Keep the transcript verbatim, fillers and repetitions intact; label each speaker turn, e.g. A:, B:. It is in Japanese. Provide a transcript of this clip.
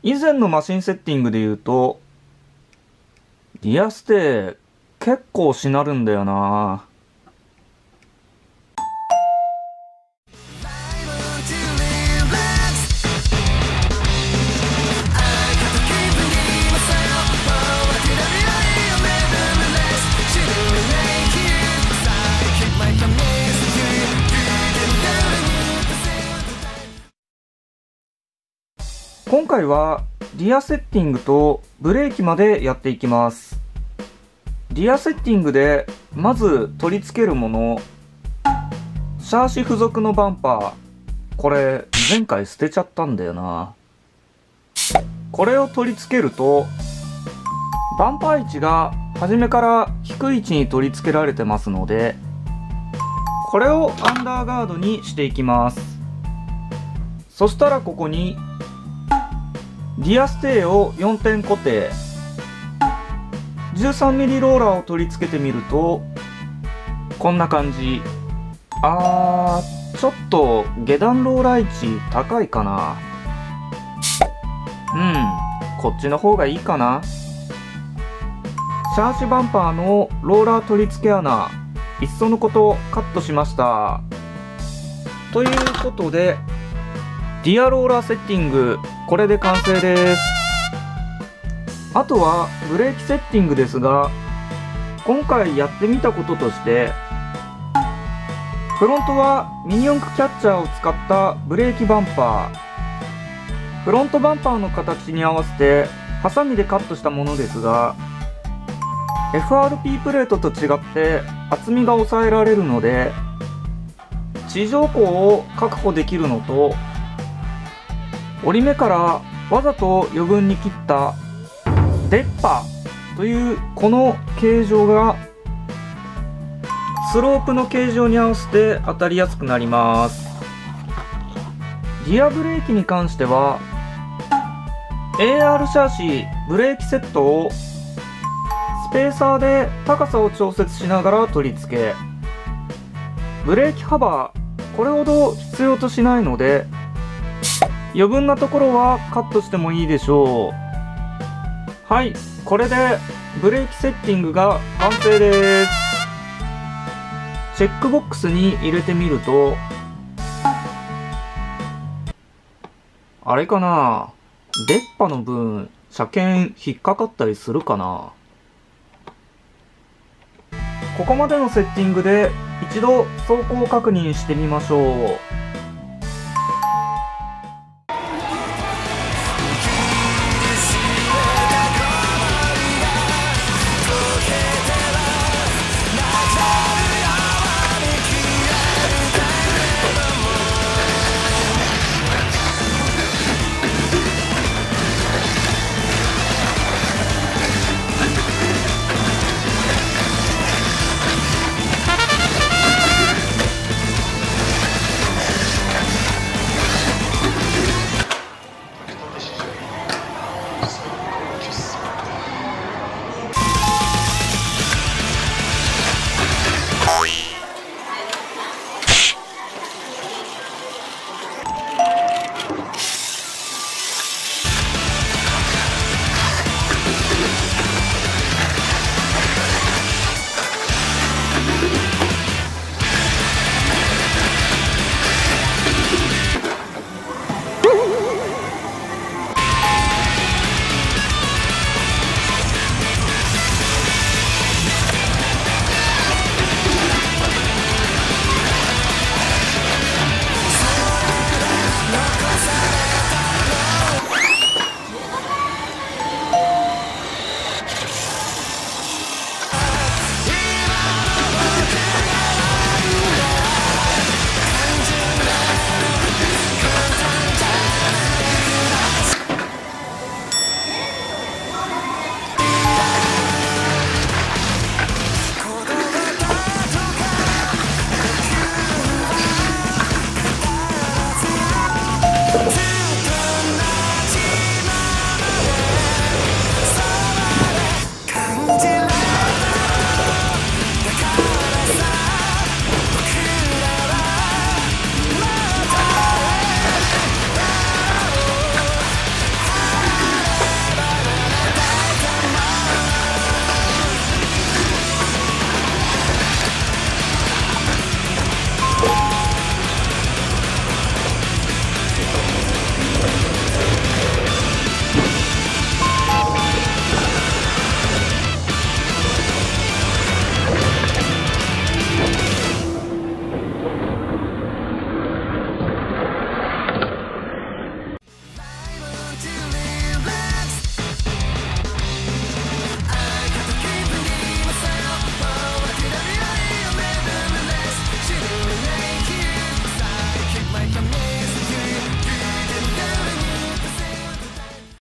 A: 以前のマシンセッティングで言うと、リアステ結構しなるんだよな。今回はリアセッティングとブレーキまでやっていきます。リアセッティングでまず取り付けるもの、シャーシ付属のバンパー。これ前回捨てちゃったんだよな。これを取り付けるとバンパー位置が初めから低い位置に取り付けられてますので、これをアンダーガードにしていきます。そしたらここにリアステーをよんてん固定、じゅうさんミリローラーを取り付けてみるとこんな感じ。あー、ちょっと下段ローラー位置高いかな。うん、こっちの方がいいかな。シャーシバンパーのローラー取り付け穴、いっそのことカットしました。ということでリアローラーセッティング、これで完成です。あとはブレーキセッティングですが、今回やってみたこととして、フロントはミニ四駆キャッチャーを使ったブレーキバンパー。フロントバンパーの形に合わせてハサミでカットしたものですが、エフアールピー プレートと違って厚みが抑えられるので地上高を確保できるのと、折り目からわざと余分に切った出っ歯というこの形状がスロープの形状に合わせて当たりやすくなります。リアブレーキに関しては エーアール シャーシブレーキセットをスペーサーで高さを調節しながら取り付け、ブレーキ幅これほど必要としないので余分なところはカットしてもいいでしょう。はい、これでブレーキセッティングが完成です。チェックボックスに入れてみると、あれかな、出っ歯の分車検引っかかったりするかな。ここまでのセッティングで一度走行確認してみましょう。